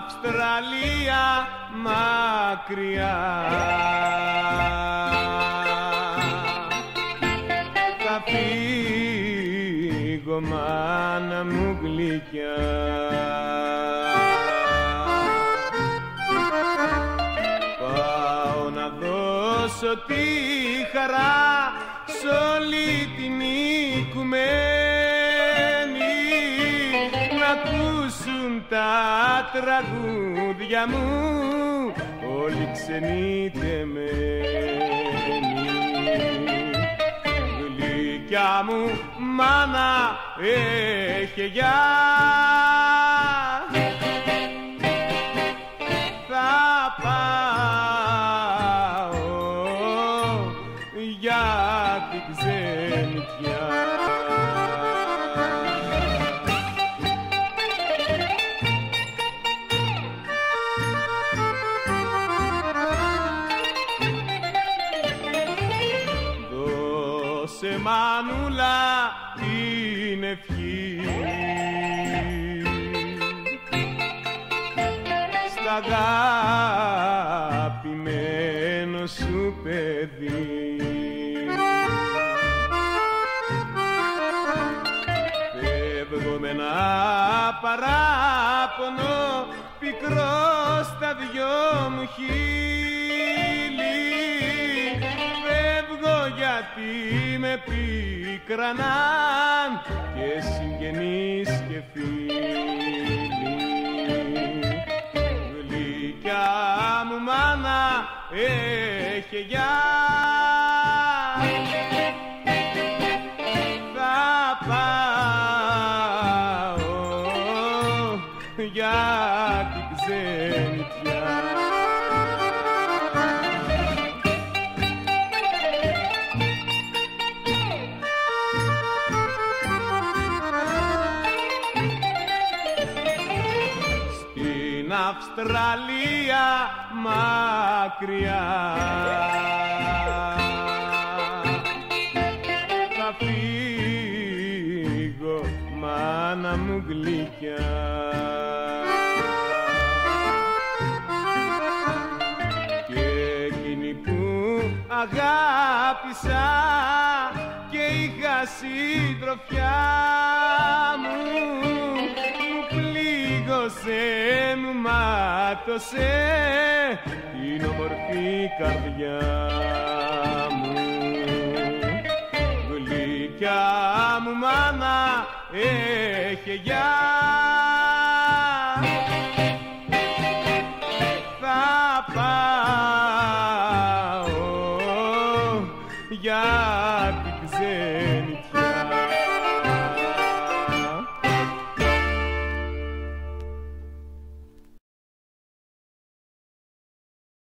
Αυστραλία μακριά. Θα φύγω μάνα μου γλυκιά. Πάω να δώσω τη χαρά σ' όλη την οικουμένη, να ακούσουν τα τραγούδια μου όλοι ξενιτεμένοι. Γλυκιά μου μάνα έχε γεια, θα πάω για την ξενιτιά. Δώσε μανούλα την ευχή στα αγαπημένο σου παιδί. Φεύγω με ένα παράπονο πικρό στα δυο μου χείλη, φεύγω γιατί με πίκραναν και συγγενείς και φίλοι. Γλυκιά μου μάνα έχε γεια, θα πάω για την ξενιτιά. Στην Αυστραλία μακριά θα φύγω μάνα μου γλυκιά. Και εκείνη που αγάπησα και είχα συντροφιά μου, μου πλήγωσε, μου μάτωσε την όμορφη καρδιά μου. Γλυκιά μου μάνα έχε γεια, θα πάω